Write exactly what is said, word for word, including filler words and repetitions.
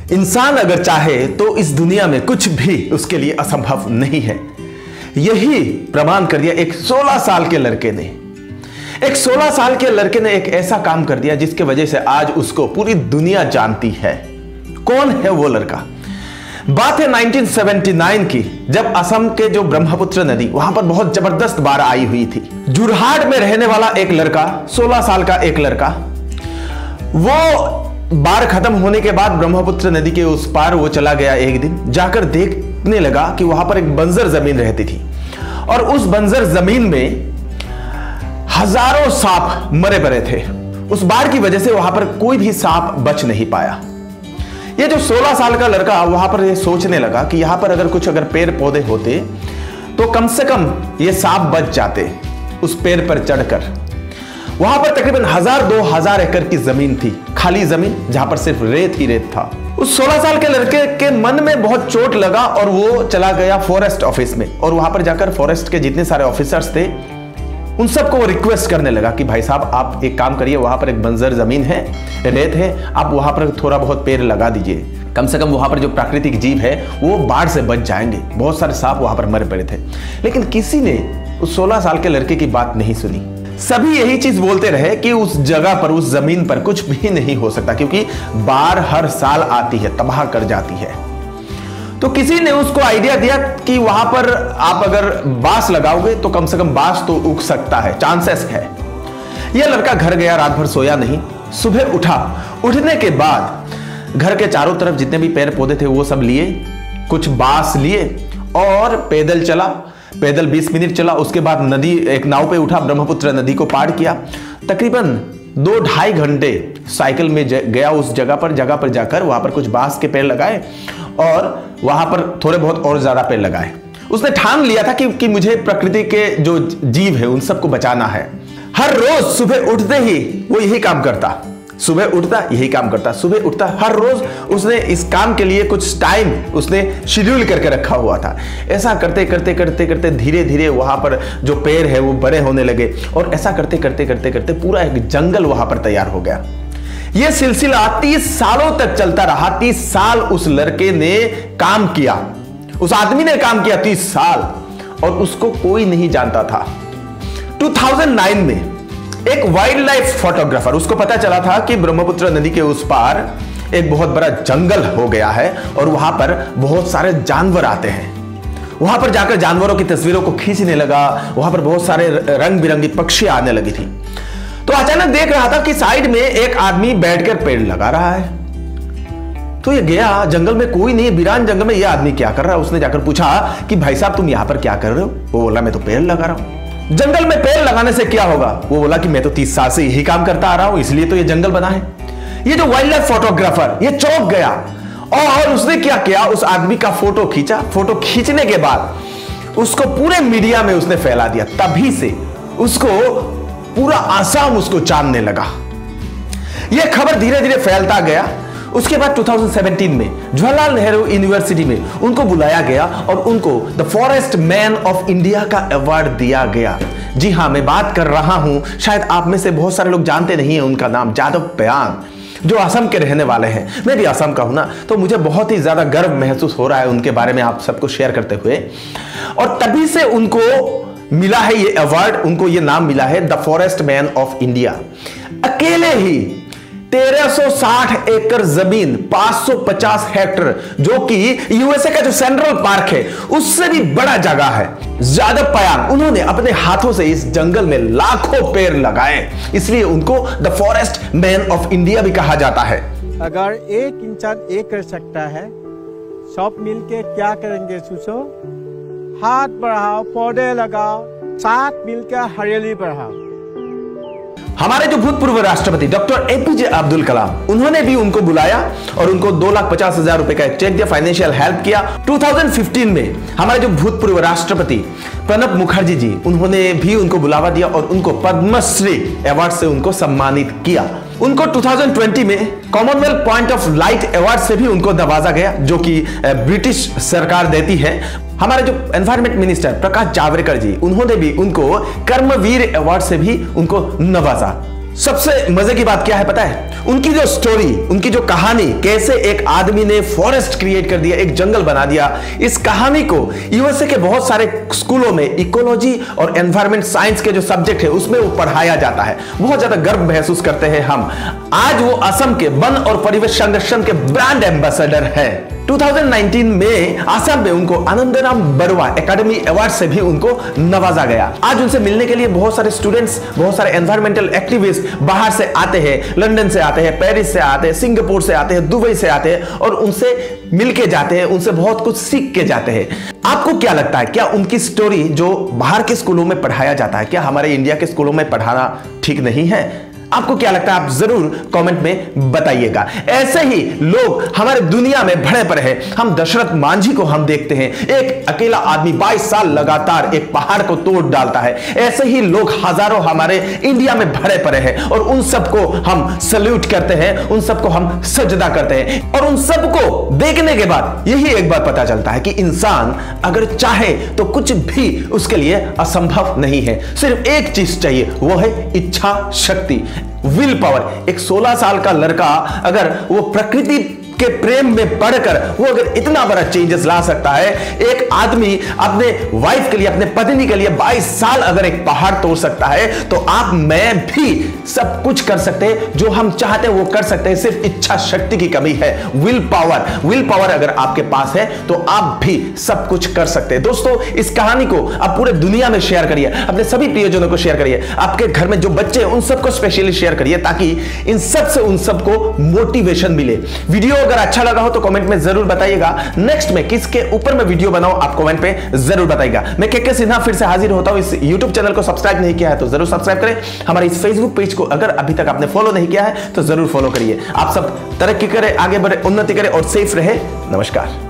इंसान अगर चाहे तो इस दुनिया में कुछ भी उसके लिए असंभव नहीं है। यही प्रमाण कर दिया एक सोलह साल के लड़के ने। एक सोलह साल के लड़के ने एक ऐसा काम कर दिया जिसके वजह से आज उसको पूरी दुनिया जानती है। कौन है वो लड़का? बात है उन्नीस सौ उन्यासी की, जब असम के जो ब्रह्मपुत्र नदी वहां पर बहुत जबरदस्त बाढ़ आई हुई थी। जोरहाट में रहने वाला एक लड़का, सोलह साल का एक लड़का, वो बाढ़ खत्म होने के बाद ब्रह्मपुत्र नदी के उस पार वो चला गया। एक दिन जाकर देखने लगा कि वहां पर एक बंजर जमीन रहती थी और उस बंजर जमीन में हजारों सांप मरे पड़े थे। उस बाढ़ की वजह से वहां पर कोई भी सांप बच नहीं पाया। ये जो सोलह साल का लड़का वहां पर ये सोचने लगा कि यहां पर अगर कुछ अगर पेड़ पौधे होते तो कम से कम ये सांप बच जाते। उस पेड़ पर चढ़कर वहां पर तकरीबन हजार दो हजार एकड़ की जमीन थी, खाली जमीन जहां पर सिर्फ रेत ही रेत था। उस सोलह साल के लड़के के मन में बहुत चोट लगा और वो चला गया फॉरेस्ट ऑफिस में और वहां पर जाकर फॉरेस्ट के जितने सारे ऑफिसर्स थे उन सबको वो रिक्वेस्ट करने लगा कि भाई साहब आप एक काम करिए, वहां पर एक बंजर जमीन है, रेत है, आप वहां पर थोड़ा बहुत पेड़ लगा दीजिए, कम से कम वहां पर जो प्राकृतिक जीव है वो बाढ़ से बच जाएंगे। बहुत सारे सांप वहां पर मरे पड़े थे, लेकिन किसी ने उस सोलह साल के लड़के की बात नहीं सुनी। सभी यही चीज बोलते रहे कि उस जगह पर, उस जमीन पर कुछ भी नहीं हो सकता क्योंकि बाढ़ हर साल आती है, तबाह कर जाती है। तो किसी ने उसको आइडिया दिया कि वहां पर आप अगर बांस लगाओगे तो कम से कम बांस तो उग सकता है, चांसेस है। यह लड़का घर गया, रात भर सोया नहीं। सुबह उठा, उठने के बाद घर के चारों तरफ जितने भी पेड़ पौधे थे वो सब लिए, कुछ बांस लिए और पैदल चला। पैदल बीस मिनट चला, उसके बाद नदी, एक नाव पे उठा, ब्रह्मपुत्र नदी को पार किया। तकरीबन दो ढाई घंटे साइकिल में गया उस जगह पर। जगह पर जाकर वहां पर कुछ बांस के पेड़ लगाए और वहां पर थोड़े बहुत और ज्यादा पेड़ लगाए। उसने ठान लिया था कि, कि मुझे प्रकृति के जो जीव है उन सबको बचाना है। हर रोज सुबह उठते ही वो यही काम करता, सुबह उठता यही काम करता, सुबह उठता। हर रोज उसने इस काम के लिए कुछ टाइम उसने शेड्यूल करके रखा हुआ था। ऐसा करते करते करते करते धीरे धीरे वहां पर जो पेड़ है वो बड़े होने लगे और ऐसा करते करते करते करते पूरा एक जंगल वहां पर तैयार हो गया। यह सिलसिला तीस सालों तक चलता रहा। तीस साल उस लड़के ने काम किया, उस आदमी ने काम किया तीस साल, और उसको कोई नहीं जानता था। दो हज़ार नौ में एक वाइल्ड लाइफ फोटोग्राफर, उसको पता चला था कि ब्रह्मपुत्र नदी के उस पार एक बहुत बड़ा जंगल हो गया है और वहां पर बहुत सारे जानवर आते हैं। वहां पर जाकर जानवरों की तस्वीरों को खींचने लगा। वहां पर बहुत सारे रंग बिरंगी पक्षी आने लगी थी। तो अचानक देख रहा था कि साइड में एक आदमी बैठकर पेड़ लगा रहा है। तो ये गया, जंगल में कोई नहीं, वीरान जंगल में ये आदमी क्या कर रहा है। उसने जाकर पूछा कि भाई साहब तुम यहां पर क्या कर रहे हो? वो बोला मैं तो पेड़ लगा रहा हूं। जंगल में पेड़ लगाने से क्या होगा? वो बोला कि मैं तो तीस साल से यही काम करता आ रहा हूं, इसलिए तो ये जंगल बना है। ये जो वाइल्ड लाइफ फोटोग्राफर ये चौंक गया और उसने क्या किया, उस आदमी का फोटो खींचा। फोटो खींचने के बाद उसको पूरे मीडिया में उसने फैला दिया। तभी से उसको पूरा आसाम उसको जानने लगा। यह खबर धीरे धीरे फैलता गया। उसके बाद दो हज़ार सत्रह में जवाहरलाल नेहरू यूनिवर्सिटी में उनको बुलाया गया और उनको the forest man of India का अवार्ड दिया गया। जी हां, मैं बात कर रहा हूं, शायद आप में से बहुत सारे लोग जानते नहीं है उनका नाम, जादव पयांग, जो असम के रहने वाले हैं। मैं भी असम का हूं ना, तो मुझे बहुत ही ज्यादा गर्व महसूस हो रहा है उनके बारे में आप सबको शेयर करते हुए। और तभी से उनको मिला है ये अवार्ड, उनको ये नाम मिला है the forest man of India. अकेले ही तेरह सौ साठ एकड़ जमीन, पांच सौ पचास हेक्टेयर, जो कि यूएसए का जो सेंट्रल पार्क है उससे भी बड़ा जगह है। जादव पयांग, उन्होंने अपने हाथों से इस जंगल में लाखों पेड़ लगाए, इसलिए उनको the forest man of India भी कहा जाता है। अगर एक इंसान ये कर सकता है, सब मिलके क्या करेंगे? सोचो, हाथ बढ़ाओ, पौधे लगाओ, साथ मिलकर हरियाली बढ़ाओ। हमारे जो भूतपूर्व राष्ट्रपति डॉक्टर एपीजे अब्दुल कलाम, उन्होंने भी उनको बुलाया और उनको दो लाख पचास हजार रुपए का एक चेक दिया, फाइनेंशियल हेल्प किया। दो हज़ार पंद्रह में हमारे जो भूतपूर्व राष्ट्रपति प्रणब मुखर्जी जी, उन्होंने भी उनको बुलावा दिया और उनको पद्मश्री अवार्ड से उनको सम्मानित किया। उनको दो हज़ार बीस में commonwealth point of light award से भी उनको नवाजा गया, जो कि ब्रिटिश सरकार देती है। हमारे जो एनवायरमेंट मिनिस्टर प्रकाश जावड़ेकर जी, उन्होंने भी उनको कर्मवीर अवार्ड से भी उनको नवाजा। सबसे मजे की बात क्या है पता है? उनकी जो स्टोरी, उनकी जो कहानी, कैसे एक आदमी ने फॉरेस्ट क्रिएट कर दिया, एक जंगल बना दिया, इस कहानी को यूएसए के बहुत सारे स्कूलों में इकोलॉजी और एनवायरमेंट साइंस के जो सब्जेक्ट है उसमें वो पढ़ाया जाता है। बहुत ज्यादा गर्व महसूस करते हैं हम। आज वो असम के वन और परिवेश संरक्षण के ब्रांड एम्बेसडर है। दो हज़ार उन्नीस में असम में उनको आनंदराम बरुआ एकेडमी अवार्ड से भी उनको नवाजा गया। आज उनसे मिलने के लिए बहुत सारे स्टूडेंट्स, बहुत सारे एनवायरमेंटल एक्टिविस्ट बाहर से आते हैं, लंदन से आते हैं, पेरिस से आते हैं, सिंगापुर से आते हैं, दुबई से आते हैं और उनसे मिलके जाते हैं, उनसे बहुत कुछ सीख के जाते हैं। आपको क्या लगता है, क्या उनकी स्टोरी जो बाहर के स्कूलों में पढ़ाया जाता है, क्या हमारे इंडिया के स्कूलों में पढ़ाना ठीक नहीं है? आपको क्या लगता है? आप जरूर कमेंट में बताइएगा। ऐसे ही लोग हमारे दुनिया में भरे पड़े हैं। हम दशरथ मांझी को हम देखते हैं, एक अकेला आदमी बाईस साल लगातार एक पहाड़ को तोड़ डालता है। ऐसे ही लोग हजारों हमारे इंडिया में भरे पड़े हैं और उन सबको हम सल्यूट करते हैं, उन सबको हम सजदा करते हैं और उन सबको देखने के बाद यही एक बात पता चलता है कि इंसान अगर चाहे तो कुछ भी उसके लिए असंभव नहीं है। सिर्फ एक चीज चाहिए, वो है इच्छा शक्ति, विल पावर। एक सोलह साल का लड़का अगर वो प्रकृति के प्रेम में पढ़कर वो अगर इतना बड़ा चेंजेस ला सकता है, एक आदमी अपने वाइफ के लिए, अपने पत्नी के लिए बाईस साल अगर एक पहाड़ तोड़ सकता है, तो आप मैं भी सब कुछ कर सकते हैं। जो हम चाहते हैं वो कर सकते हैं, सिर्फ इच्छा शक्ति की कमी है, विल पावर। विल पावर अगर आपके पास है तो आप भी सब कुछ कर सकते हैं। दोस्तों, इस कहानी को आप पूरे दुनिया में शेयर करिए, अपने सभी प्रियजनों को शेयर करिए, आपके घर में जो बच्चे हैं उन सबको स्पेशली शेयर करिए, ताकि इन सब से उन सबको मोटिवेशन मिले। वीडियो अगर अच्छा लगा हो तो कमेंट में जरूर बताइएगा। नेक्स्ट में किसके ऊपर मैं वीडियो बनाऊं आप कमेंट पे जरूर बताइएगा। मैं के के सिन्हा फिर से हाजिर होता हूं। इस यूट्यूब चैनल को सब्सक्राइब नहीं किया है तो जरूर सब्सक्राइब करें। हमारे इस फेसबुक पेज को अगर अभी तक आपने फॉलो नहीं किया है तो जरूर फॉलो करिए। आप सब तरक्की करें, आगे बढ़े, उन्नति करें और सेफ रहे। नमस्कार।